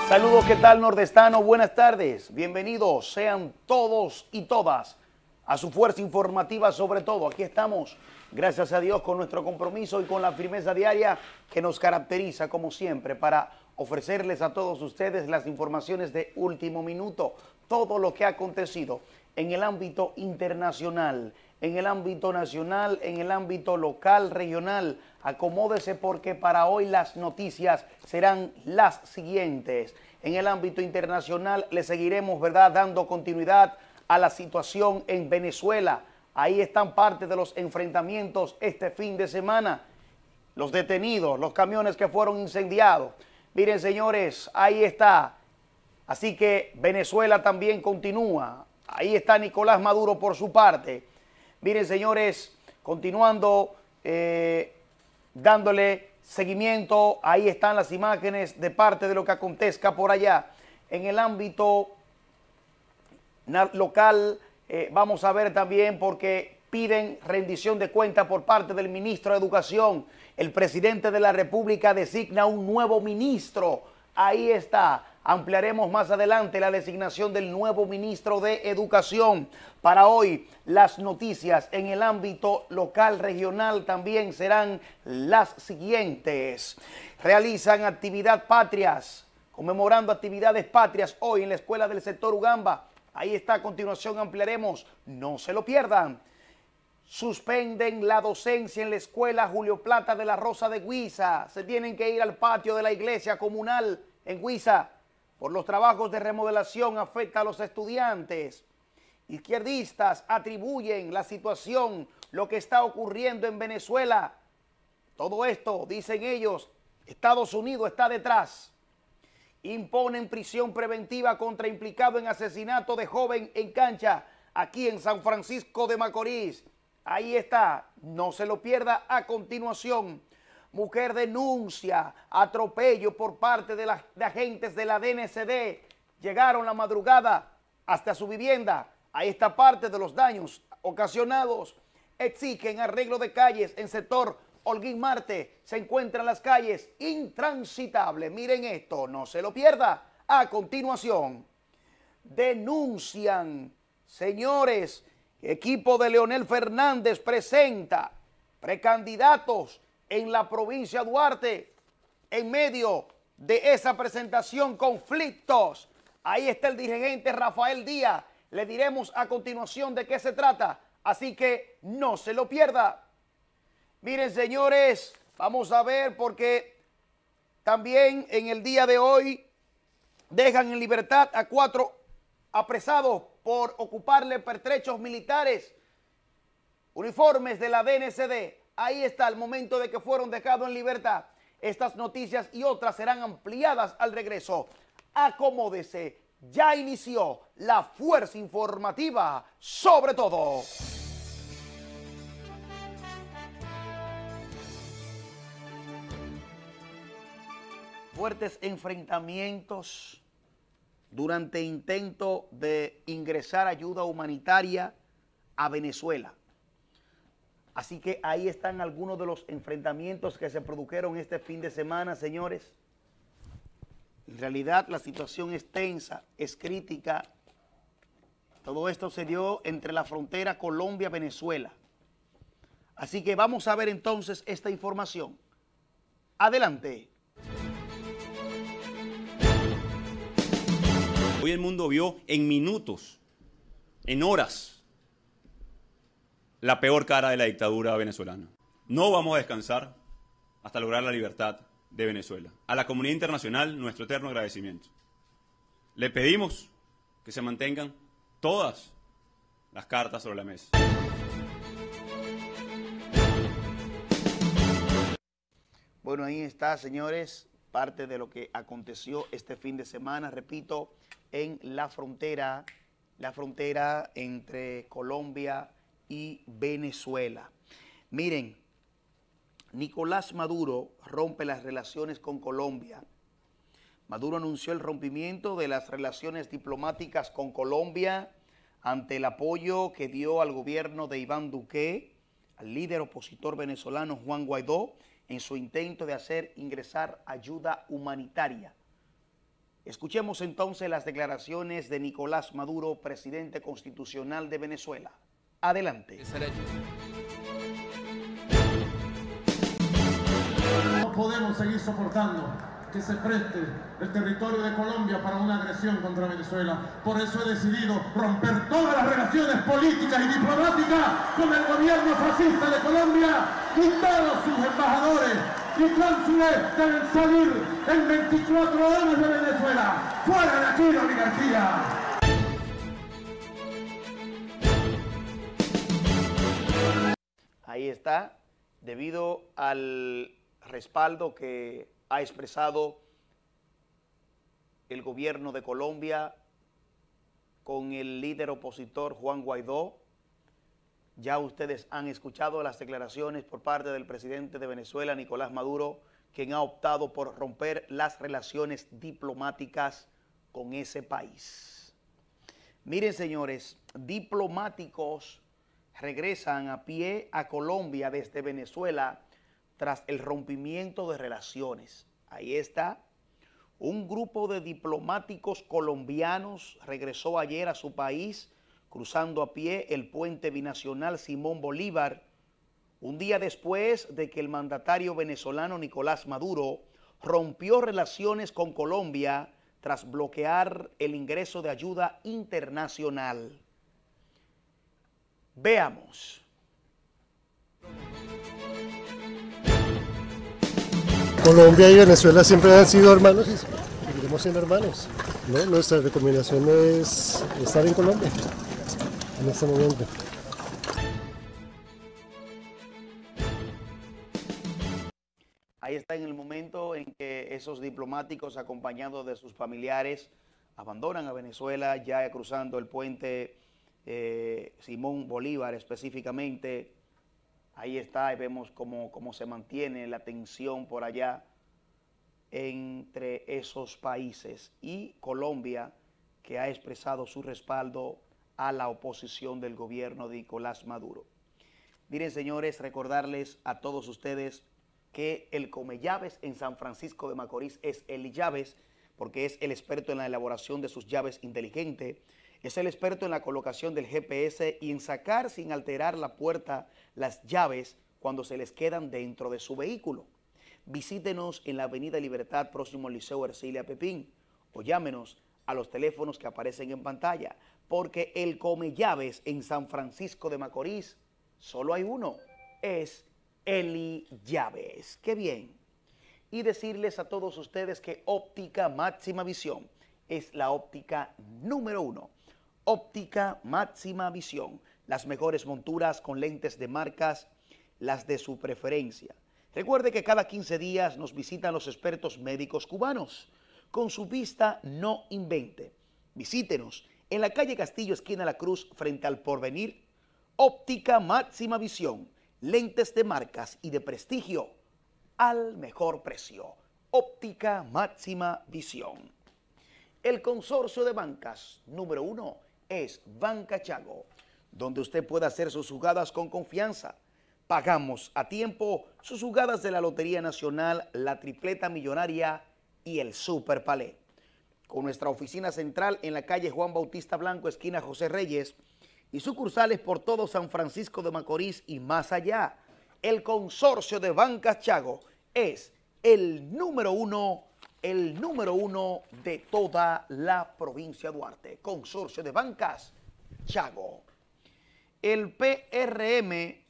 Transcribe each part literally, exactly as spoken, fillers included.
Saludos, ¿qué tal, nordestano? Buenas tardes. Bienvenidos sean todos y todas a su fuerza informativa. Sobre todo, aquí estamos, gracias a Dios, con nuestro compromiso y con la firmeza diaria que nos caracteriza, como siempre, para ofrecerles a todos ustedes las informaciones de último minuto, todo lo que ha acontecido en el ámbito internacional, en el ámbito nacional, en el ámbito local, regional. Acomódese porque para hoy las noticias serán las siguientes. En el ámbito internacional le seguiremos, ¿verdad?, dando continuidad a la situación en Venezuela. Ahí están parte de los enfrentamientos este fin de semana. Los detenidos, los camiones que fueron incendiados. Miren, señores, ahí está. Así que Venezuela también continúa. Ahí está Nicolás Maduro por su parte. Miren, señores, continuando, eh, dándole seguimiento, ahí están las imágenes de parte de lo que acontezca por allá. En el ámbito local, eh, vamos a ver también porque piden rendición de cuentas por parte del ministro de Educación. El presidente de la República designa un nuevo ministro. Ahí está. Ampliaremos más adelante la designación del nuevo ministro de Educación. Para hoy, las noticias en el ámbito local, regional también serán las siguientes. Realizan actividad patrias, conmemorando actividades patrias hoy en la escuela del sector Ugamba. Ahí está, a continuación ampliaremos, no se lo pierdan. Suspenden la docencia en la escuela Julio Plata de la Rosa de Huiza. Se tienen que ir al patio de la iglesia comunal en Huiza. Por los trabajos de remodelación afecta a los estudiantes. Izquierdistas atribuyen la situación, lo que está ocurriendo en Venezuela. Todo esto, dicen ellos, Estados Unidos está detrás. Imponen prisión preventiva contra implicado en asesinato de joven en cancha, aquí en San Francisco de Macorís. Ahí está, no se lo pierda a continuación. Mujer denuncia atropello por parte de, la, de agentes de la D N C D. Llegaron la madrugada hasta su vivienda. Ahí está parte de los daños ocasionados. Exigen arreglo de calles en sector Holguín Marte. Se encuentran las calles intransitables. Miren esto, no se lo pierda. A continuación, denuncian, señores, equipo de Leonel Fernández presenta precandidatos en la provincia de Duarte. En medio de esa presentación, conflictos. Ahí está el dirigente Rafael Díaz. Le diremos a continuación de qué se trata. Así que no se lo pierda. Miren, señores, vamos a ver porque también en el día de hoy dejan en libertad a cuatro apresados por ocuparle pertrechos militares, uniformes de la D N C D. Ahí está el momento de que fueron dejados en libertad. Estas noticias y otras serán ampliadas al regreso. Acomódese, ya inició la fuerza informativa sobre todo. Fuertes enfrentamientos durante intento de ingresar ayuda humanitaria a Venezuela. Así que ahí están algunos de los enfrentamientos que se produjeron este fin de semana, señores. En realidad la situación es tensa, es crítica. Todo esto se dio entre la frontera Colombia-Venezuela. Así que vamos a ver entonces esta información. Adelante. Hoy el mundo vio en minutos, en horas, la peor cara de la dictadura venezolana. No vamos a descansar hasta lograr la libertad de Venezuela. A la comunidad internacional, nuestro eterno agradecimiento. Le pedimos que se mantengan todas las cartas sobre la mesa. Bueno, ahí está, señores, parte de lo que aconteció este fin de semana, repito, en la frontera, la frontera entre Colombia y Venezuela. Miren, Nicolás Maduro rompe las relaciones con Colombia. Maduro anunció el rompimiento de las relaciones diplomáticas con Colombia ante el apoyo que dio al gobierno de Iván Duque, al líder opositor venezolano Juan Guaidó, en su intento de hacer ingresar ayuda humanitaria. Escuchemos entonces las declaraciones de Nicolás Maduro, presidente constitucional de Venezuela. Adelante. No podemos seguir soportando que se preste el territorio de Colombia para una agresión contra Venezuela. Por eso he decidido romper todas las relaciones políticas y diplomáticas con el gobierno fascista de Colombia y todos sus embajadores y cónsules deben salir en veinticuatro horas de Venezuela. ¡Fuera de aquí la oligarquía! Ahí está, debido al respaldo que ha expresado el gobierno de Colombia con el líder opositor Juan Guaidó. Ya ustedes han escuchado las declaraciones por parte del presidente de Venezuela, Nicolás Maduro, quien ha optado por romper las relaciones diplomáticas con ese país. Miren, señores, diplomáticos regresan a pie a Colombia desde Venezuela tras el rompimiento de relaciones. Ahí está. Un grupo de diplomáticos colombianos regresó ayer a su país cruzando a pie el puente binacional Simón Bolívar, un día después de que el mandatario venezolano Nicolás Maduro rompió relaciones con Colombia tras bloquear el ingreso de ayuda internacional. Veamos. Colombia y Venezuela siempre han sido hermanos y seguiremos siendo hermanos, ¿no? Nuestra recomendación es estar en Colombia en este momento. Ahí está en el momento en que esos diplomáticos acompañados de sus familiares abandonan a Venezuela, ya cruzando el puente eh, Simón Bolívar específicamente. Ahí está y vemos cómo, cómo se mantiene la tensión por allá entre esos países y Colombia, que ha expresado su respaldo a la oposición del gobierno de Nicolás Maduro. Miren, señores, recordarles a todos ustedes que el Come Llaves en San Francisco de Macorís es el Llaves, porque es el experto en la elaboración de sus llaves inteligentes. Es el experto en la colocación del G P S y en sacar sin alterar la puerta las llaves cuando se les quedan dentro de su vehículo. Visítenos en la Avenida Libertad, próximo al Liceo Ercilia Pepín, o llámenos a los teléfonos que aparecen en pantalla, porque el Come Llaves en San Francisco de Macorís solo hay uno, es Eli Llaves. ¡Qué bien! Y decirles a todos ustedes que Óptica Máxima Visión es la óptica número uno. Óptica Máxima Visión, las mejores monturas con lentes de marcas, las de su preferencia. Recuerde que cada quince días nos visitan los expertos médicos cubanos. Con su vista no invente. Visítenos en la calle Castillo, esquina La Cruz, frente al Porvenir. Óptica Máxima Visión, lentes de marcas y de prestigio al mejor precio. Óptica Máxima Visión. El consorcio de bancas número uno es Banca Chago, donde usted puede hacer sus jugadas con confianza. Pagamos a tiempo sus jugadas de la Lotería Nacional, la Tripleta Millonaria y el Super Palé. Con nuestra oficina central en la calle Juan Bautista Blanco, esquina José Reyes, y sucursales por todo San Francisco de Macorís y más allá. El consorcio de Bancas Chago es el número uno, el número uno de toda la provincia de Duarte. Consorcio de Bancas Chago. El P R M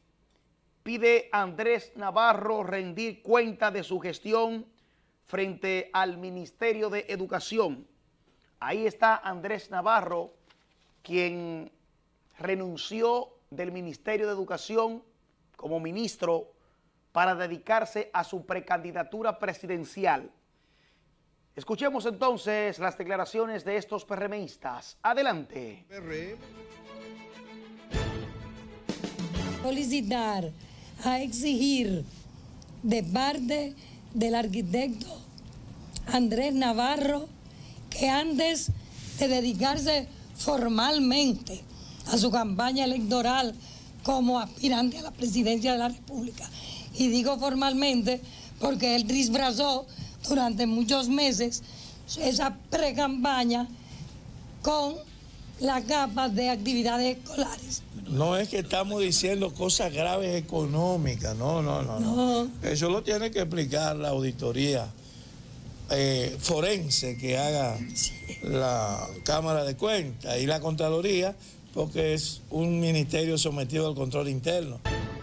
pide a Andrés Navarro rendir cuenta de su gestión frente al Ministerio de Educación. Ahí está Andrés Navarro, quien renunció del Ministerio de Educación como ministro para dedicarse a su precandidatura presidencial. Escuchemos entonces las declaraciones de estos PRMistas. Adelante. Solicitar, a exigir de parte del arquitecto Andrés Navarro que antes de dedicarse formalmente a su campaña electoral como aspirante a la presidencia de la República, y digo formalmente porque él disfrazó durante muchos meses esa pre-campaña con las capas de actividades escolares. No es que estamos diciendo cosas graves económicas, no, no, no. no. no. Eso lo tiene que explicar la auditoría eh, forense que haga sí. la Cámara de Cuentas y la Contraloría, porque es un ministerio sometido al control interno.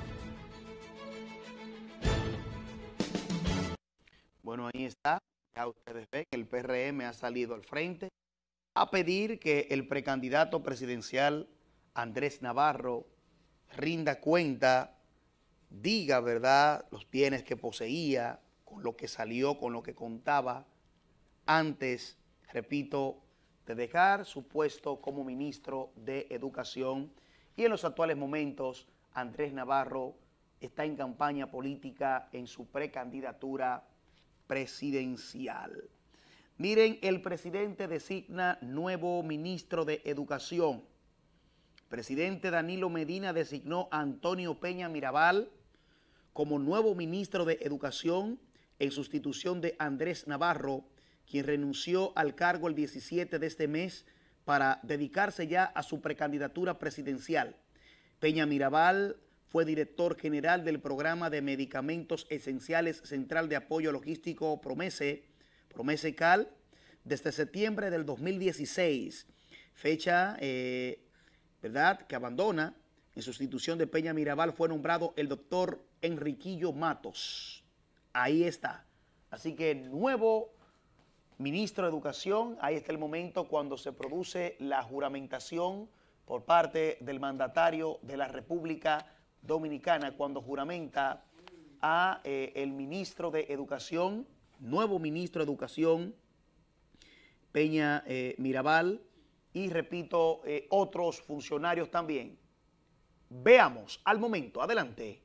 Bueno, ahí está. Ya ustedes ven que el P R M ha salido al frente a pedir que el precandidato presidencial Andrés Navarro rinda cuenta, diga, ¿verdad?, los bienes que poseía, con lo que salió, con lo que contaba, antes, repito, de dejar su puesto como ministro de Educación. Y en los actuales momentos, Andrés Navarro está en campaña política en su precandidatura presidencial. Miren, el presidente designa nuevo ministro de Educación. El presidente Danilo Medina designó a Antonio Peña Mirabal como nuevo ministro de Educación en sustitución de Andrés Navarro, quien renunció al cargo el diecisiete de este mes para dedicarse ya a su precandidatura presidencial. Peña Mirabal fue director general del programa de medicamentos esenciales Central de Apoyo Logístico Promese, Promese Cal, desde septiembre del dos mil dieciséis, fecha, eh, ¿verdad?, que abandona. En sustitución de Peña Mirabal fue nombrado el doctor Enriquillo Matos. Ahí está. Así que nuevo ministro de Educación, ahí está el momento cuando se produce la juramentación por parte del mandatario de la República Dominicana, cuando juramenta a eh, el ministro de Educación, nuevo ministro de Educación, Peña eh, Mirabal, y repito, eh, otros funcionarios también. Veamos al momento, adelante.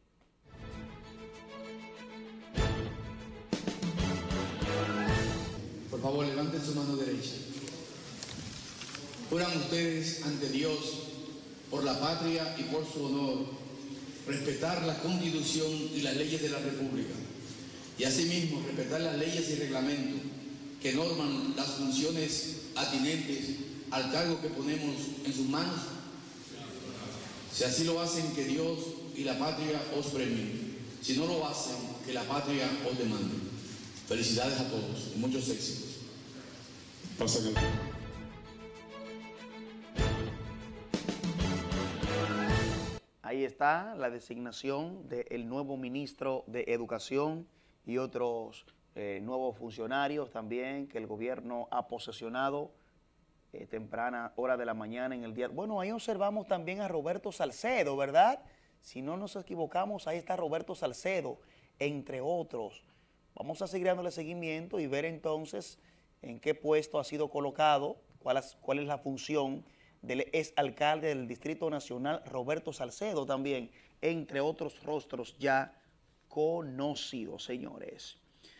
Por favor, levanten su mano derecha. Juran ustedes ante Dios, por la patria y por su honor, respetar la Constitución y las leyes de la República, y asimismo respetar las leyes y reglamentos que norman las funciones atinentes al cargo que ponemos en sus manos. Si así lo hacen, que Dios y la patria os premien. Si no lo hacen, que la patria os demande. Felicidades a todos y muchos éxitos. Pasa que... Ahí está la designación del nuevo ministro de Educación y otros eh, nuevos funcionarios también que el gobierno ha posesionado eh, temprana hora de la mañana en el día. Bueno, ahí observamos también a Roberto Salcedo, ¿verdad? Si no nos equivocamos, ahí está Roberto Salcedo, entre otros. Vamos a seguir dándole seguimiento y ver entonces en qué puesto ha sido colocado, cuál es, cuál es la función del exalcalde del Distrito Nacional, Roberto Salcedo también, entre otros rostros ya conocidos, señores.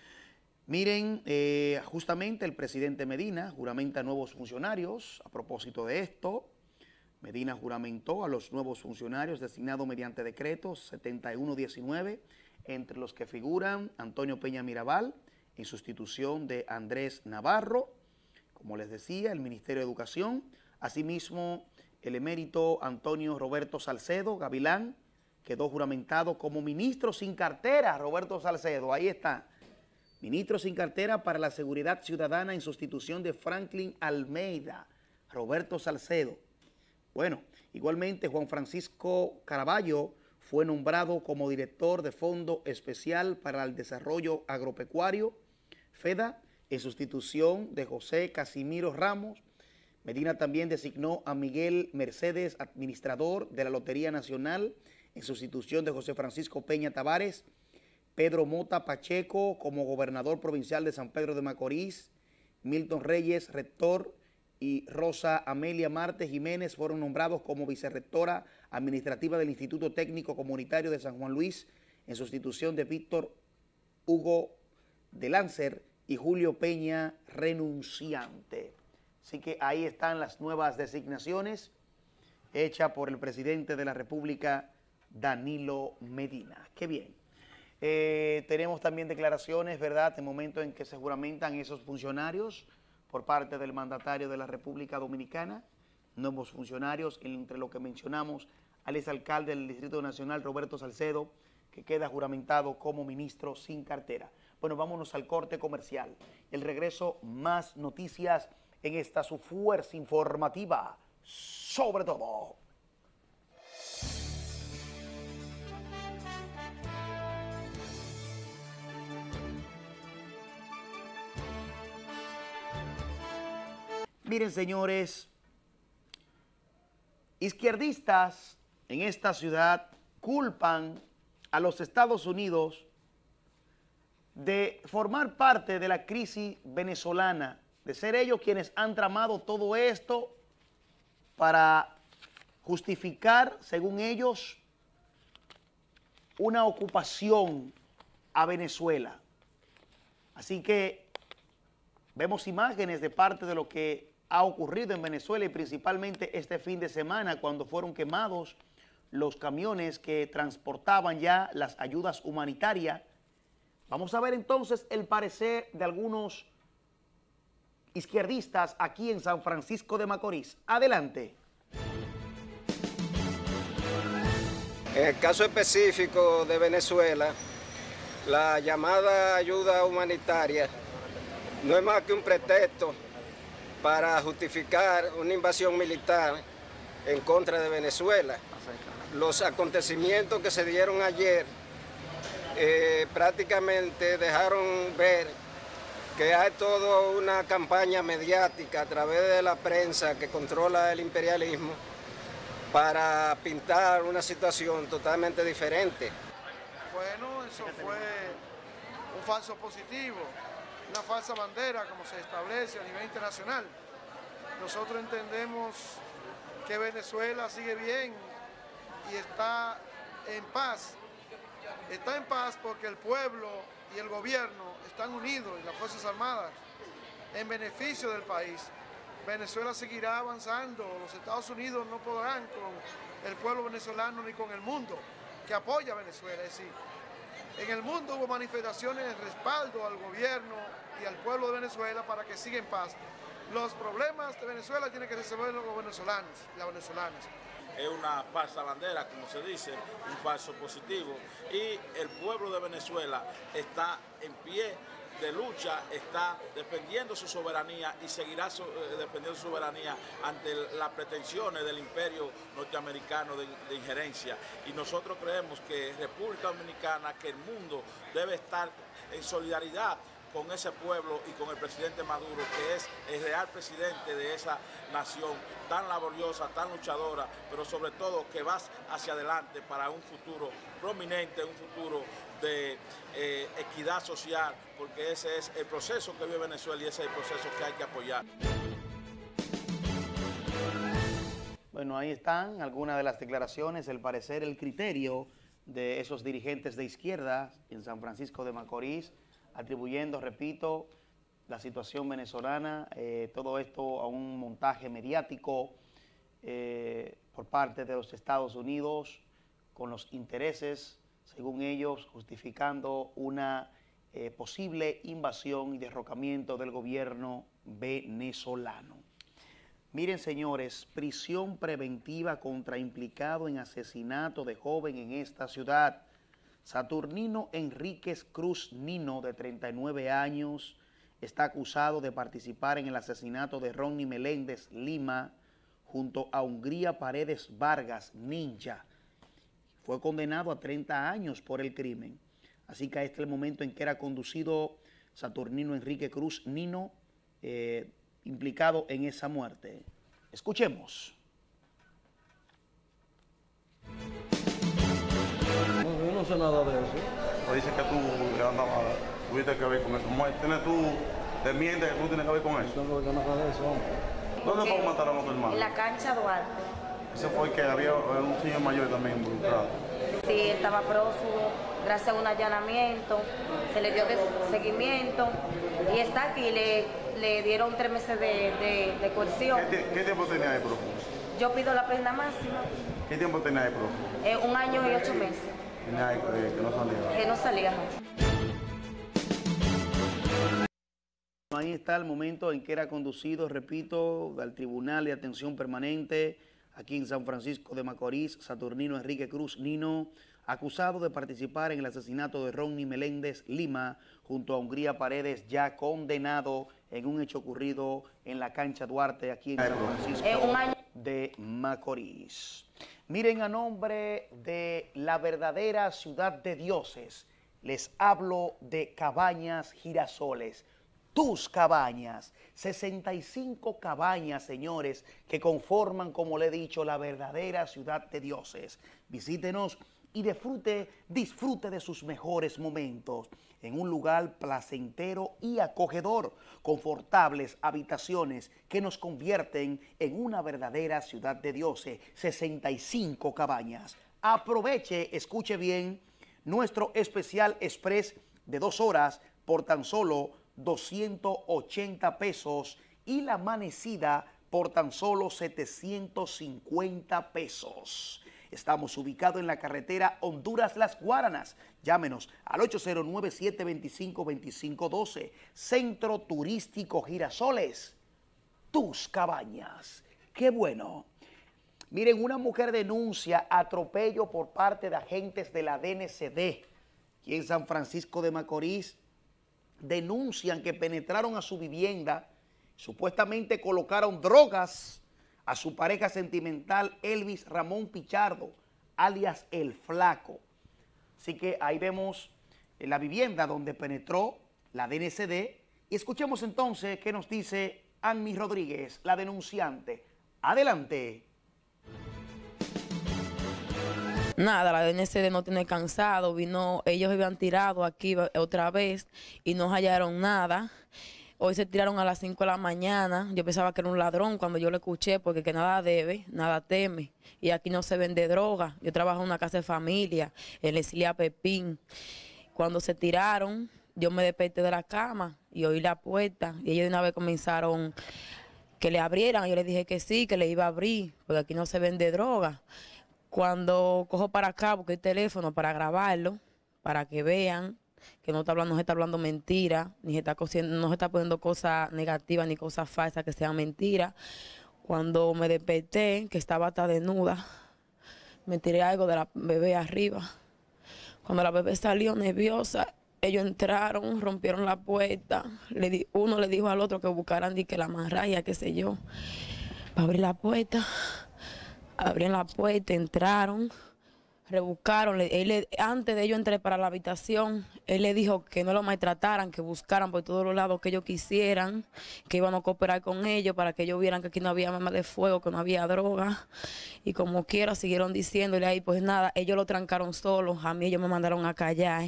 Miren, eh, justamente el presidente Medina juramenta nuevos funcionarios. A propósito de esto, Medina juramentó a los nuevos funcionarios designados mediante decreto setenta y uno diecinueve, entre los que figuran Antonio Peña Mirabal, en sustitución de Andrés Navarro, como les decía, el Ministerio de Educación. Asimismo, el emérito Antonio Roberto Salcedo Gavilán quedó juramentado como ministro sin cartera. Roberto Salcedo, ahí está. Ministro sin cartera para la Seguridad Ciudadana en sustitución de Franklin Almeida. Roberto Salcedo. Bueno, igualmente Juan Francisco Caraballo fue nombrado como director de Fondo Especial para el Desarrollo Agropecuario, FEDA, en sustitución de José Casimiro Ramos. Medina también designó a Miguel Mercedes, administrador de la Lotería Nacional, en sustitución de José Francisco Peña Tavares. Pedro Mota Pacheco como gobernador provincial de San Pedro de Macorís. Milton Reyes, rector, y Rosa Amelia Marte Jiménez fueron nombrados como vicerrectora administrativa del Instituto Técnico Comunitario de San Juan Luis, en sustitución de Víctor Hugo de Lancer y Julio Peña, renunciante. Así que ahí están las nuevas designaciones hechas por el presidente de la República, Danilo Medina. Qué bien. Eh, tenemos también declaraciones, ¿verdad?, en el momento en que se juramentan esos funcionarios. por parte del mandatario de la República Dominicana, nuevos funcionarios, entre lo que mencionamos al exalcalde del Distrito Nacional, Roberto Salcedo, que queda juramentado como ministro sin cartera. Bueno, vámonos al corte comercial. El regreso, más noticias en esta su fuerza informativa, sobre todo. Miren, señores, izquierdistas en esta ciudad culpan a los Estados Unidos de formar parte de la crisis venezolana, de ser ellos quienes han tramado todo esto para justificar, según ellos, una ocupación a Venezuela. Así que vemos imágenes de parte de lo que ha ocurrido en Venezuela y principalmente este fin de semana cuando fueron quemados los camiones que transportaban ya las ayudas humanitarias. Vamos a ver entonces el parecer de algunos izquierdistas aquí en San Francisco de Macorís. Adelante. En el caso específico de Venezuela, la llamada ayuda humanitaria no es más que un pretexto para justificar una invasión militar en contra de Venezuela. Los acontecimientos que se dieron ayer eh, prácticamente dejaron ver que hay toda una campaña mediática a través de la prensa que controla el imperialismo para pintar una situación totalmente diferente. Bueno, eso fue un falso positivo, una falsa bandera como se establece a nivel internacional. Nosotros entendemos que Venezuela sigue bien y está en paz. Está en paz porque el pueblo y el gobierno están unidos y las Fuerzas Armadas en beneficio del país. Venezuela seguirá avanzando, los Estados Unidos no podrán con el pueblo venezolano ni con el mundo que apoya a Venezuela. Es decir, en el mundo hubo manifestaciones de respaldo al gobierno y al pueblo de Venezuela para que siga en paz. Los problemas de Venezuela tienen que resolver los venezolanos y las venezolanas. Es una falsa bandera, como se dice, un falso positivo. Y el pueblo de Venezuela está en pie de lucha, está defendiendo su soberanía y seguirá so, eh, defendiendo su soberanía ante las pretensiones del imperio norteamericano de, de injerencia. Y nosotros creemos que República Dominicana, que el mundo debe estar en solidaridad con ese pueblo y con el presidente Maduro, que es el real presidente de esa nación tan laboriosa, tan luchadora, pero sobre todo que va hacia adelante para un futuro prominente, un futuro de eh, equidad social, porque ese es el proceso que vive Venezuela y ese es el proceso que hay que apoyar. Bueno, ahí están algunas de las declaraciones, el parecer, el criterio de esos dirigentes de izquierda en San Francisco de Macorís, atribuyendo, repito, la situación venezolana, eh, todo esto a un montaje mediático eh, por parte de los Estados Unidos, con los intereses, según ellos, justificando una eh, posible invasión y derrocamiento del gobierno venezolano. Miren, señores, prisión preventiva contra implicado en asesinato de joven en esta ciudad. Saturnino Enríquez Cruz Nino, de treinta y nueve años, está acusado de participar en el asesinato de Ronnie Meléndez Lima junto a Hungría Paredes Vargas Ninja. Fue condenado a treinta años por el crimen. Así que este es el momento en que era conducido Saturnino Enrique Cruz Nino, eh, implicado en esa muerte. Escuchemos. No, yo no sé nada de eso. O dice que tú andabas, tuviste que ver con eso. ¿Tienes tú, te mientes que tú tienes que ver con eso? No tengo que ver nada de eso, hombre. ¿Dónde fue mataron a tu hermano? En la cancha Duarte. Ese fue que había un señor mayor también involucrado. Sí, él estaba prófugo, gracias a un allanamiento, se le dio seguimiento y está aquí, le, le dieron tres meses de, de, de coerción. ¿Qué, ¿Qué tiempo tenía ahí prófugo? Yo pido la pena máxima. ¿Qué tiempo tenía ahí prófugo? Eh, un año y ocho meses. Tenía ahí eh, que no salía. Que no salía, no. ahí está el momento en que era conducido, repito, al Tribunal de Atención Permanente aquí en San Francisco de Macorís, Saturnino Enrique Cruz Nino, acusado de participar en el asesinato de Ronnie Meléndez Lima, junto a Hungría Paredes, ya condenado en un hecho ocurrido en la cancha Duarte, aquí en San Francisco de Macorís. Miren, a nombre de la verdadera ciudad de dioses, les hablo de Cabañas Girasoles. Tus cabañas, sesenta y cinco cabañas, señores, que conforman, como le he dicho, la verdadera ciudad de dioses. Visítenos y disfrute, disfrute de sus mejores momentos en un lugar placentero y acogedor, confortables habitaciones que nos convierten en una verdadera ciudad de dioses. sesenta y cinco cabañas. Aproveche, escuche bien, nuestro especial express de dos horas por tan solo doscientos ochenta pesos y la amanecida por tan solo setecientos cincuenta pesos. Estamos ubicados en la carretera Honduras-Las Guaranas. Llámenos al ocho cero nueve, siete dos cinco, dos cinco uno dos. Centro Turístico Girasoles. Tus cabañas. ¡Qué bueno! Miren, una mujer denuncia atropello por parte de agentes de la D N C D. Aquí en San Francisco de Macorís denuncian que penetraron a su vivienda, supuestamente colocaron drogas a su pareja sentimental Elvis Ramón Pichardo, alias El Flaco. Así que ahí vemos la vivienda donde penetró la D N C D y escuchemos entonces qué nos dice Annie Rodríguez, la denunciante. Adelante. Nada, la D N C D no tiene cansado, vino, ellos habían tirado aquí otra vez y no hallaron nada. Hoy se tiraron a las cinco de la mañana, yo pensaba que era un ladrón cuando yo lo escuché, porque que nada debe, nada teme. Y aquí no se vende droga, yo trabajo en una casa de familia, en la Isla Pepín. Cuando se tiraron, yo me desperté de la cama y oí la puerta y ellos de una vez comenzaron que le abrieran. Yo les dije que sí, que le iba a abrir, porque aquí no se vende droga. Cuando cojo para acá, busqué el teléfono para grabarlo, para que vean que no está hablando, no se está hablando mentira, ni se está cosiendo, no se está poniendo cosas negativas ni cosas falsas que sean mentiras. Cuando me desperté, que estaba hasta desnuda, me tiré algo de la bebé arriba. Cuando la bebé salió nerviosa, ellos entraron, rompieron la puerta. Le di, uno le dijo al otro que buscaran y que la amarraya, qué sé yo, para abrir la puerta. Abrieron la puerta, entraron, rebuscaron. Él le, antes de ellos entrar para la habitación, él le dijo que no lo maltrataran, que buscaran por todos los lados que ellos quisieran, que iban a cooperar con ellos para que ellos vieran que aquí no había armas de fuego, que no había droga. Y como quiera, siguieron diciéndole ahí, pues nada, ellos lo trancaron solos, a mí ellos me mandaron a callar.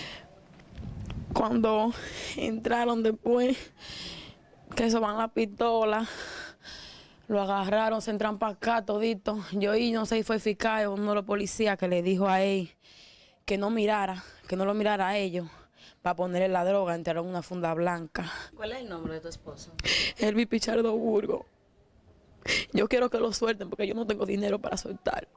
Cuando entraron después, que se van la pistola, lo agarraron, se entran para acá todito. Yo y no sé si fue eficaz uno de los policías que le dijo a él que no mirara, que no lo mirara a ellos para ponerle la droga. Entraron en una funda blanca. ¿Cuál es el nombre de tu esposo? Elvis Pichardo Burgo. Yo quiero que lo suelten porque yo no tengo dinero para soltarlo.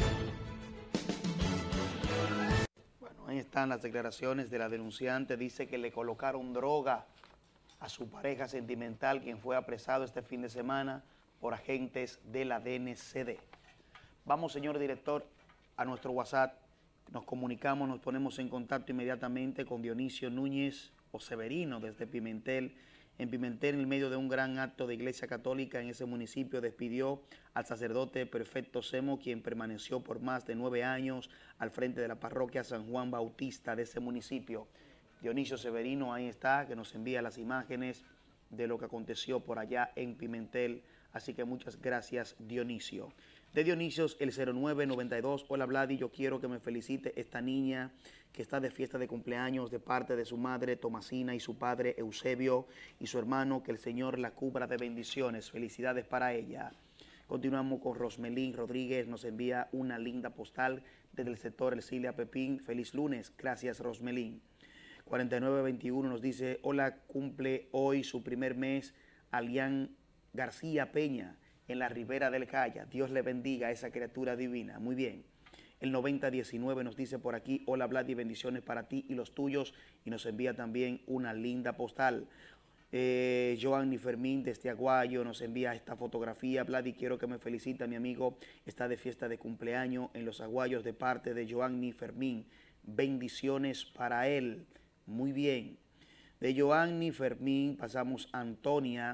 Bueno, ahí están las declaraciones de la denunciante. Dice que le colocaron droga a su pareja sentimental, quien fue apresado este fin de semana por agentes de la D N C D. Vamos, señor director, a nuestro WhatsApp. Nos comunicamos, nos ponemos en contacto inmediatamente con Dionisio Núñez Oseverino desde Pimentel. En Pimentel, en el medio de un gran acto de Iglesia Católica en ese municipio, despidió al sacerdote Perfecto Semo, quien permaneció por más de nueve años al frente de la parroquia San Juan Bautista de ese municipio. Dionisio Severino ahí está, que nos envía las imágenes de lo que aconteció por allá en Pimentel. Así que muchas gracias, Dionisio. De Dionisios, el cero nueve noventa y dos. Hola, Vladi, yo quiero que me felicite esta niña que está de fiesta de cumpleaños de parte de su madre, Tomasina, y su padre, Eusebio, y su hermano. Que el Señor la cubra de bendiciones. Felicidades para ella. Continuamos con Rosmelín Rodríguez. Nos envía una linda postal desde el sector El Cilia Pepín. Feliz lunes. Gracias, Rosmelín. cuarenta y nueve veintiuno nos dice, hola, cumple hoy su primer mes Alián García Peña en la Ribera del Calla. Dios le bendiga a esa criatura divina. Muy bien. El noventa diecinueve nos dice por aquí, hola Vlad y bendiciones para ti y los tuyos, y nos envía también una linda postal. Eh, Joanny Fermín desde Aguayo nos envía esta fotografía. Vladi, quiero que me felicite, mi amigo está de fiesta de cumpleaños en Los Aguayos de parte de Joanny Fermín. Bendiciones para él. Muy bien. De Joanny Fermín pasamos a Antonia,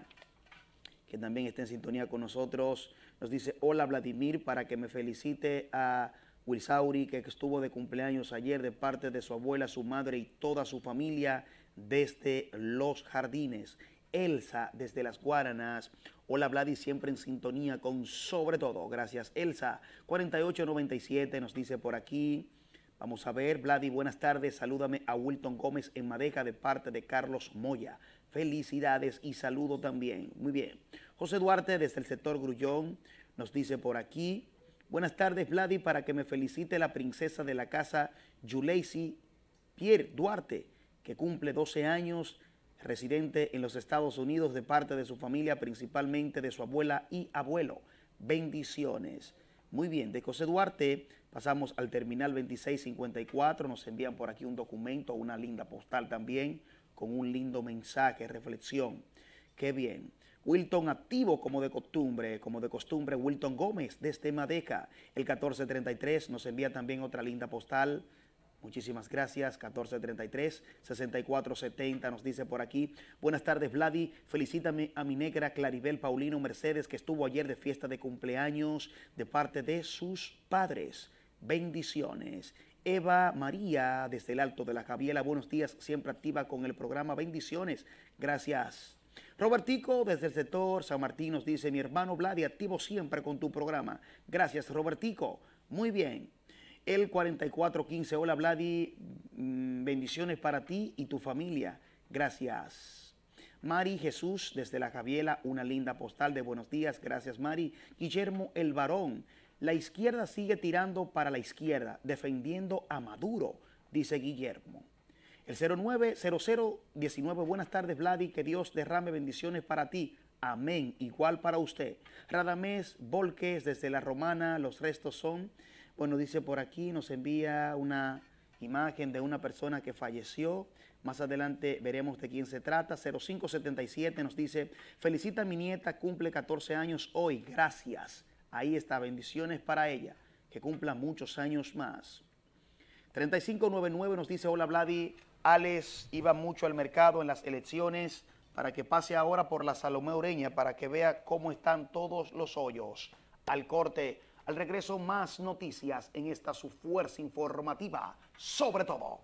que también está en sintonía con nosotros. Nos dice, hola Vladimir, para que me felicite a Wilsauri, que estuvo de cumpleaños ayer de parte de su abuela, su madre y toda su familia desde Los Jardines. Elsa desde Las Guaranas. Hola Vladi, siempre en sintonía con Sobre Todo. Gracias Elsa. cuarenta y ocho noventa y siete nos dice por aquí. Vamos a ver, Vladi, buenas tardes. Salúdame a Wilton Gómez en Madeja de parte de Carlos Moya. Felicidades y saludo también. Muy bien. José Duarte desde el sector Grullón nos dice por aquí. Buenas tardes, Vladi, para que me felicite la princesa de la casa Yuleisi Pierre Duarte, que cumple doce años, residente en los Estados Unidos de parte de su familia, principalmente de su abuela y abuelo. Bendiciones. Muy bien, de José Duarte pasamos al terminal veintiséis cincuenta y cuatro, nos envían por aquí un documento, una linda postal también, con un lindo mensaje, reflexión. Qué bien. Wilton activo como de costumbre, como de costumbre, Wilton Gómez desde Madeja. El catorce treinta y tres nos envía también otra linda postal. Muchísimas gracias, catorce treinta y tres, sesenta y cuatro setenta nos dice por aquí. Buenas tardes, Vladi. Felicítame a mi negra Claribel Paulino Mercedes, que estuvo ayer de fiesta de cumpleaños de parte de sus padres. Bendiciones. Eva María, desde el Alto de la Javiela, buenos días, siempre activa con el programa. Bendiciones. Gracias. Robertico, desde el sector San Martín, nos dice, mi hermano Vladi, activo siempre con tu programa. Gracias, Robertico. Muy bien. El cuarenta y cuatro quince, hola Vladi, bendiciones para ti y tu familia. Gracias. Mari Jesús, desde la Javiela, una linda postal de buenos días. Gracias, Mari. Guillermo El Varón, la izquierda sigue tirando para la izquierda, defendiendo a Maduro, dice Guillermo. El cero nueve cero cero diecinueve, buenas tardes, Vladi, que Dios derrame bendiciones para ti. Amén, igual para usted. Radamés Volques, desde La Romana, los restos son... Bueno, dice por aquí, nos envía una imagen de una persona que falleció. Más adelante veremos de quién se trata. cero cinco setenta y siete nos dice, felicita a mi nieta, cumple catorce años hoy. Gracias. Ahí está, bendiciones para ella. Que cumpla muchos años más. treinta y cinco noventa y nueve nos dice, hola Vladi, Alex iba mucho al mercado en las elecciones para que pase ahora por la Salomé Ureña para que vea cómo están todos los hoyos. Al corte. Al regreso, más noticias en esta su fuerza informativa, Sobre Todo.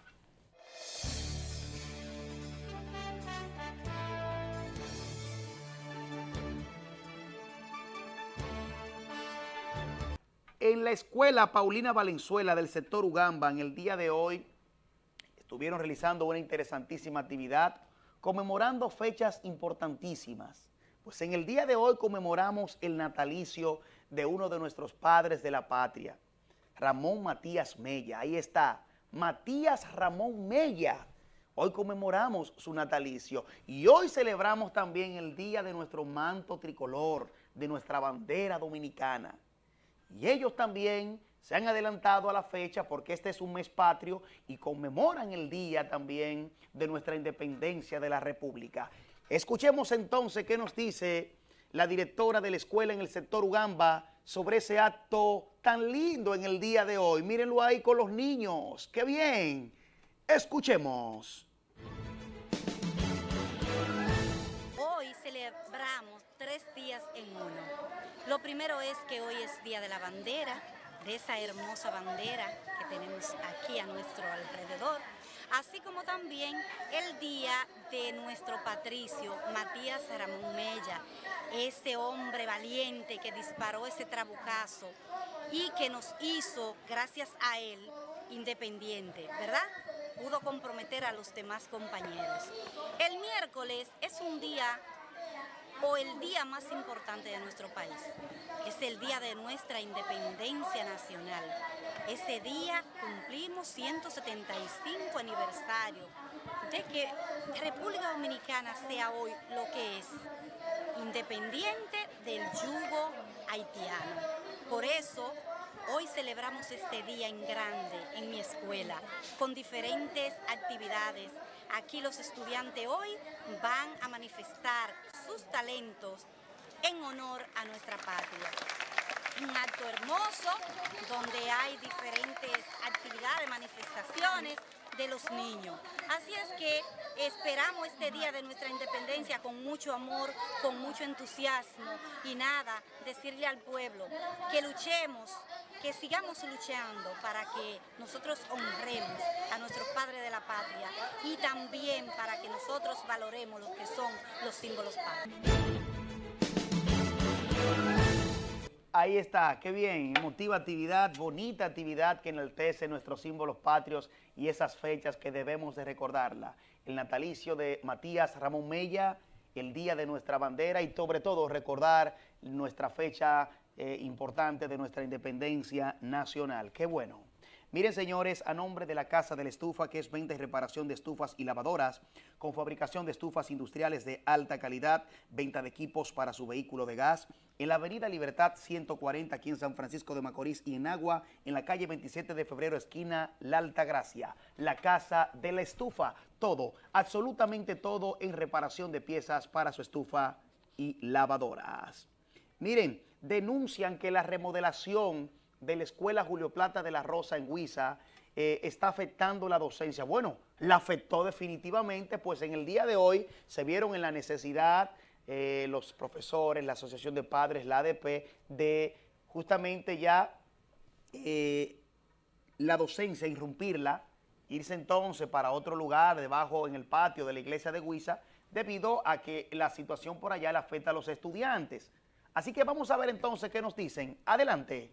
En la escuela Paulina Valenzuela del sector Ugamba, en el día de hoy, estuvieron realizando una interesantísima actividad, conmemorando fechas importantísimas. Pues en el día de hoy conmemoramos el natalicio de uno de nuestros padres de la patria, Ramón Matías Mella. Ahí está, Matías Ramón Mella. Hoy conmemoramos su natalicio y hoy celebramos también el día de nuestro manto tricolor, de nuestra bandera dominicana. Y ellos también se han adelantado a la fecha porque este es un mes patrio y conmemoran el día también de nuestra independencia de la República. Escuchemos entonces qué nos dice la directora de la escuela en el sector Ugamba sobre ese acto tan lindo en el día de hoy. Mírenlo ahí con los niños. ¡Qué bien! Escuchemos. Hoy celebramos tres días en uno. Lo primero es que hoy es Día de la Bandera, de esa hermosa bandera que tenemos aquí a nuestro alrededor, así como también el día de nuestro patricio Matías Ramón Mella, ese hombre valiente que disparó ese trabucazo y que nos hizo, gracias a él, independiente, ¿verdad? Pudo comprometer a los demás compañeros. El miércoles es un día o el día más importante de nuestro país. Es el día de nuestra independencia nacional. Ese día cumplimos ciento setenta y cinco aniversario de que República Dominicana sea hoy lo que es, independiente del yugo haitiano. Por eso, hoy celebramos este día en grande en mi escuela, con diferentes actividades, Aquí los estudiantes hoy van a manifestar sus talentos en honor a nuestra patria. Un acto hermoso donde hay diferentes actividades, manifestaciones de los niños. Así es que esperamos este día de nuestra independencia con mucho amor, con mucho entusiasmo y nada, decirle al pueblo que luchemos, que sigamos luchando para que nosotros honremos a nuestros padres de la patria y también para que nosotros valoremos lo que son los símbolos patrios. Ahí está, qué bien, emotiva actividad, bonita actividad que enaltece nuestros símbolos patrios y esas fechas que debemos de recordarla. El natalicio de Matías Ramón Mella, el día de nuestra bandera y sobre todo recordar nuestra fecha eh, importante de nuestra independencia nacional. Qué bueno. Miren, señores, a nombre de la Casa de la Estufa, que es venta y reparación de estufas y lavadoras, con fabricación de estufas industriales de alta calidad, venta de equipos para su vehículo de gas, en la avenida Libertad ciento cuarenta, aquí en San Francisco de Macorís y en Agua, en la calle veintisiete de febrero, esquina La Altagracia. La Casa de la Estufa, todo, absolutamente todo en reparación de piezas para su estufa y lavadoras. Miren, denuncian que la remodelación de la Escuela Julio Plata de la Rosa en Huiza eh, está afectando la docencia. Bueno, la afectó definitivamente, pues en el día de hoy se vieron en la necesidad eh, los profesores, la Asociación de Padres, la A D P, de justamente ya eh, la docencia, irrumpirla, irse entonces para otro lugar, debajo en el patio de la iglesia de Huiza, debido a que la situación por allá le afecta a los estudiantes. Así que vamos a ver entonces qué nos dicen. Adelante.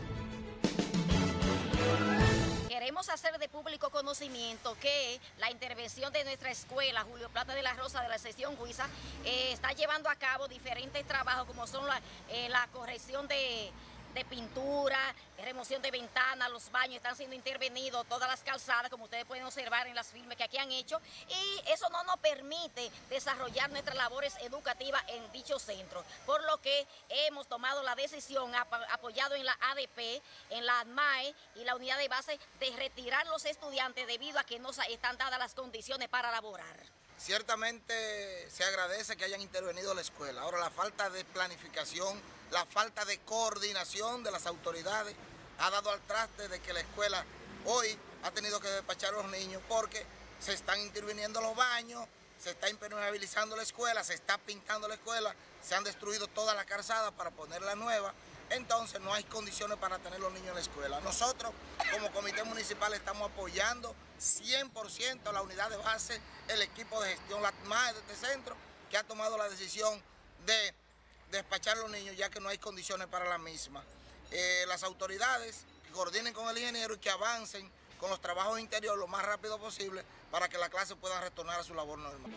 Queremos hacer de público conocimiento que la intervención de nuestra escuela Julio Plata de la Rosa de la sección Huiza eh, está llevando a cabo diferentes trabajos como son la, eh, la corrección de, de pintura, remoción de ventanas, los baños están siendo intervenidos, todas las calzadas, como ustedes pueden observar en las filmes que aquí han hecho, y eso no nos permite desarrollar nuestras labores educativas en dicho centro, por lo que hemos tomado la decisión, ap apoyado en la A D P, en la A D M A E y la unidad de base, de retirar los estudiantes debido a que no están dadas las condiciones para laborar. Ciertamente se agradece que hayan intervenido la escuela. Ahora, la falta de planificación, la falta de coordinación de las autoridades ha dado al traste de que la escuela hoy ha tenido que despachar a los niños porque se están interviniendo los baños, se está impermeabilizando la escuela, se está pintando la escuela, se han destruido toda la calzada para ponerla nueva. Entonces no hay condiciones para tener los niños en la escuela. Nosotros, como comité municipal, estamos apoyando cien por ciento a la unidad de base, el equipo de gestión, la A D M A E de este centro, que ha tomado la decisión de despachar a los niños ya que no hay condiciones para la misma. Eh, las autoridades que coordinen con el ingeniero y que avancen con los trabajos interiores lo más rápido posible para que la clase pueda retornar a su labor normal.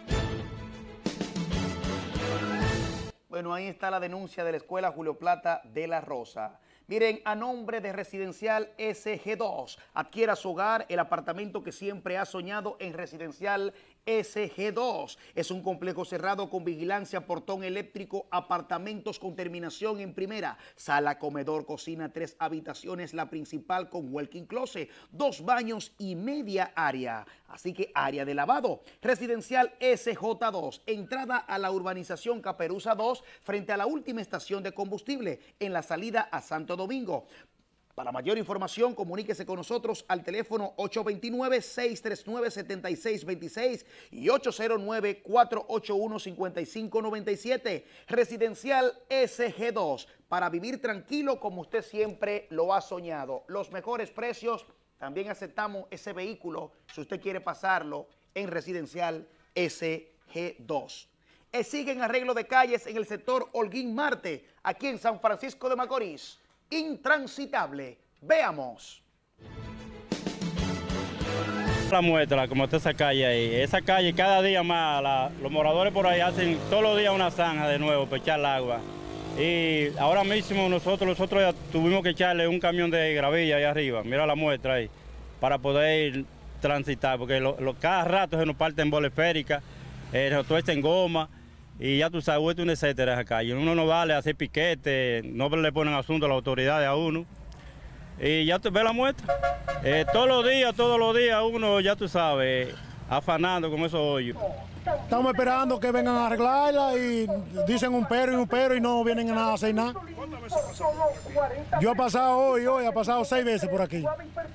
Bueno, ahí está la denuncia de la Escuela Julio Plata de la Rosa. Miren, a nombre de Residencial S G dos, adquiera su hogar, el apartamento que siempre ha soñado en Residencial S G dos. Es un complejo cerrado con vigilancia, portón eléctrico, apartamentos con terminación en primera, sala, comedor, cocina, tres habitaciones, la principal con walk-in closet, dos baños y media área. Así que área de lavado. Residencial S J dos, entrada a la urbanización Caperuza dos, frente a la última estación de combustible, en la salida a Santo Domingo. Para mayor información, comuníquese con nosotros al teléfono ocho dos nueve, seis tres nueve, siete seis dos seis y ocho cero nueve, cuatro ocho uno, cinco cinco nueve siete. Residencial S G dos, para vivir tranquilo como usted siempre lo ha soñado. Los mejores precios, también aceptamos ese vehículo si usted quiere pasarlo en Residencial S G dos. Eh, siguen arreglo de calles en el sector Holguín Marte, aquí en San Francisco de Macorís. Intransitable. Veamos. La muestra, como está esa calle ahí. Esa calle cada día más, la, los moradores por ahí hacen todos los días una zanja de nuevo para echar el agua. Y ahora mismo nosotros, nosotros ya tuvimos que echarle un camión de gravilla ahí arriba, mira la muestra ahí, para poder transitar, porque lo, lo, cada rato se nos parten bolas esféricas, eh, se nos tuercen goma. Y ya tú sabes, esto es un etcétera esa calle. Uno no vale hacer piquete, no le ponen asunto a las autoridades a uno. Y ya tú ves la muestra. Eh, todos los días, todos los días uno, ya tú sabes, afanando con esos hoyos. Estamos esperando que vengan a arreglarla y dicen un pero y un pero y no vienen a nada a hacer nada. Yo he pasado hoy, hoy, he pasado seis veces por aquí.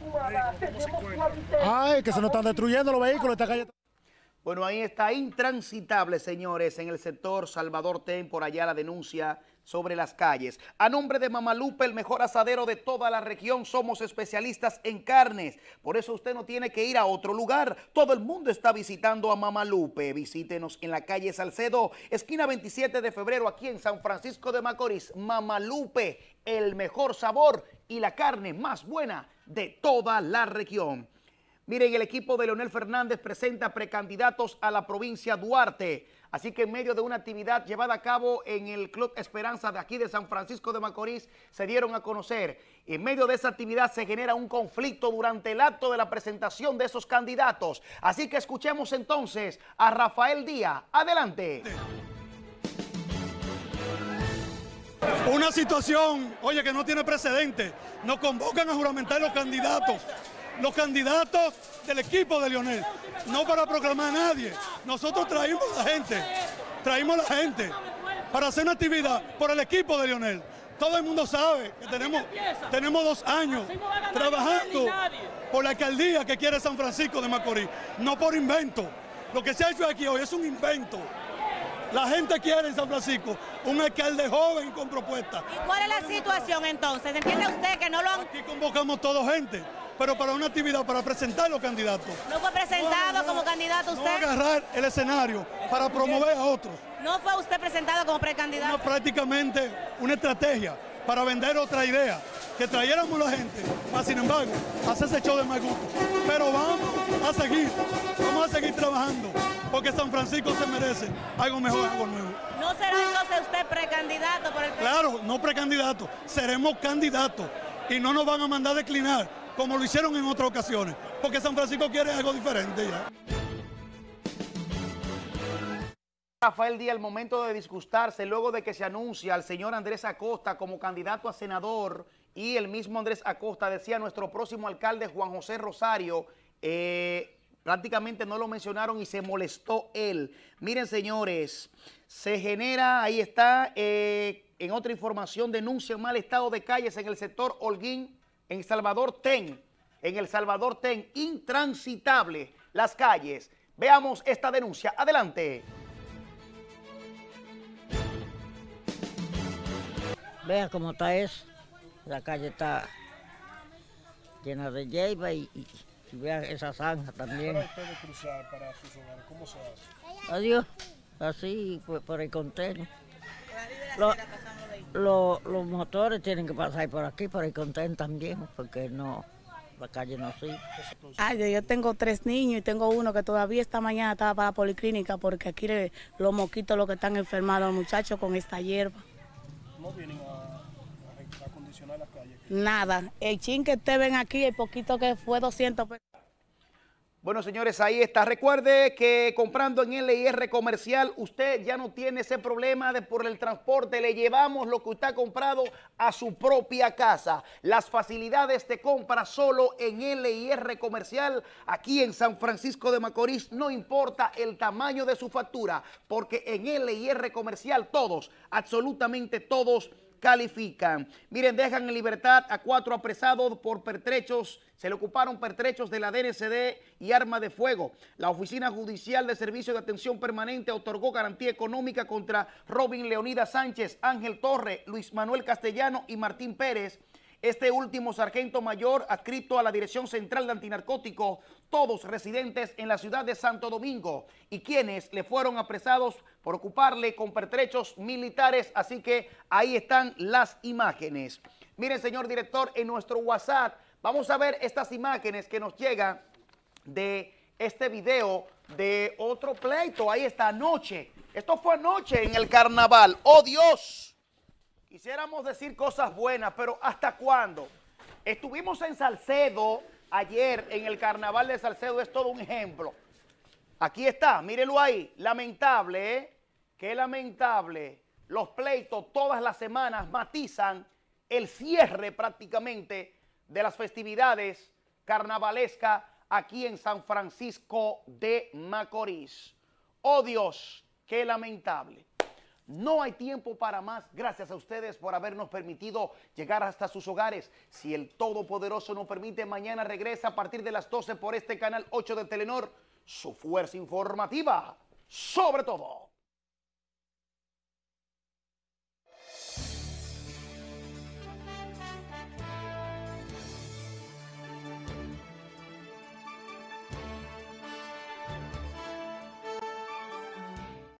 Ay, que se nos están destruyendo los vehículos, esta calle. Bueno, ahí está intransitable, señores, en el sector Salvador Ten, por allá la denuncia sobre las calles. A nombre de Mamalupe, el mejor asadero de toda la región, somos especialistas en carnes. Por eso usted no tiene que ir a otro lugar. Todo el mundo está visitando a Mamalupe. Visítenos en la calle Salcedo, esquina veintisiete de febrero, aquí en San Francisco de Macorís. Mamalupe, el mejor sabor y la carne más buena de toda la región. Miren, el equipo de Leonel Fernández presenta precandidatos a la provincia Duarte. Así que en medio de una actividad llevada a cabo en el Club Esperanza de aquí de San Francisco de Macorís, se dieron a conocer. En medio de esa actividad se genera un conflicto durante el acto de la presentación de esos candidatos. Así que escuchemos entonces a Rafael Díaz. Adelante. Una situación, oye, que no tiene precedente. Nos convocan a juramentar los candidatos. Los candidatos del equipo de Leonel, no para proclamar a nadie. Nosotros traímos a la gente, traímos a la gente para hacer una actividad por el equipo de Leonel. Todo el mundo sabe que tenemos, tenemos dos años trabajando por la alcaldía que quiere San Francisco de Macorís, no por invento. Lo que se ha hecho aquí hoy es un invento. La gente quiere en San Francisco un alcalde joven con propuestas. ¿Y cuál es la situación entonces? ¿Entiende usted que no lo han...? Aquí convocamos toda gente, pero para una actividad, para presentar los candidatos. ¿No fue presentado no, no, como candidato usted? No agarrar el escenario para promover a otros. ¿No fue usted presentado como precandidato? Una, prácticamente una estrategia para vender otra idea, que trayéramos la gente, más sin embargo, hacer ese show de mal gusto. Pero vamos a seguir, vamos a seguir trabajando, porque San Francisco se merece algo mejor, algo nuevo. ¿No será entonces usted precandidato por el... Claro, no precandidato, seremos candidatos y no nos van a mandar a declinar como lo hicieron en otras ocasiones, porque San Francisco quiere algo diferente ya. Rafael Díaz, el momento de disgustarse luego de que se anuncia al señor Andrés Acosta como candidato a senador y el mismo Andrés Acosta decía nuestro próximo alcalde Juan José Rosario, eh, prácticamente no lo mencionaron y se molestó él. Miren, señores, se genera, ahí está, eh, en otra información, denuncia un mal estado de calles en el sector Holguín, en Salvador Ten, en el Salvador Ten, intransitable las calles. Veamos esta denuncia, adelante. Vean cómo está eso, la calle está llena de hierba y, y, y vean esa zanja también. ¿Para ustedes cruzar para sus hogares, cómo se hace? Adiós, así por, por el contenedor. Los, los, los motores tienen que pasar por aquí, por el contenedor también, porque no, la calle no sigue. Ay, yo tengo tres niños y tengo uno que todavía esta mañana estaba para la policlínica porque aquí le, los mosquitos los que están enfermados, los muchachos con esta hierba. ¿No vienen a, a acondicionar las calles? Nada, el chin que ustedes ven aquí, el poquito que fue doscientos pesos. Bueno, señores, ahí está. Recuerde que comprando en L I R Comercial, usted ya no tiene ese problema de por el transporte. Le llevamos lo que usted ha comprado a su propia casa. Las facilidades de compra solo en L I R Comercial, aquí en San Francisco de Macorís. No importa el tamaño de su factura, porque en L I R Comercial todos, absolutamente todos, califican. Miren, dejan en libertad a cuatro apresados por pertrechos. Se le ocuparon pertrechos de la D N C D y arma de fuego. La Oficina Judicial de Servicio de Atención Permanente otorgó garantía económica contra Robin Leonidas Sánchez, Ángel Torre, Luis Manuel Castellano y Martín Pérez. Este último sargento mayor adscrito a la Dirección Central de Antinarcóticos, todos residentes en la ciudad de Santo Domingo, y quienes le fueron apresados por ocuparle con pertrechos militares. Así que ahí están las imágenes. Miren, señor director, en nuestro WhatsApp vamos a ver estas imágenes que nos llegan de este video de otro pleito. Ahí está, anoche. Esto fue anoche en el carnaval. ¡Oh, Dios! Quisiéramos decir cosas buenas, pero ¿hasta cuándo? Estuvimos en Salcedo ayer, en el carnaval de Salcedo, es todo un ejemplo. Aquí está, mírenlo ahí. Lamentable, ¿eh? Qué lamentable. Los pleitos todas las semanas matizan el cierre prácticamente de las festividades carnavalescas aquí en San Francisco de Macorís. Oh Dios, qué lamentable. No hay tiempo para más. Gracias a ustedes por habernos permitido llegar hasta sus hogares. Si el Todopoderoso nos permite, mañana regresa a partir de las doce por este canal ocho de Telenor, su fuerza informativa sobre todo.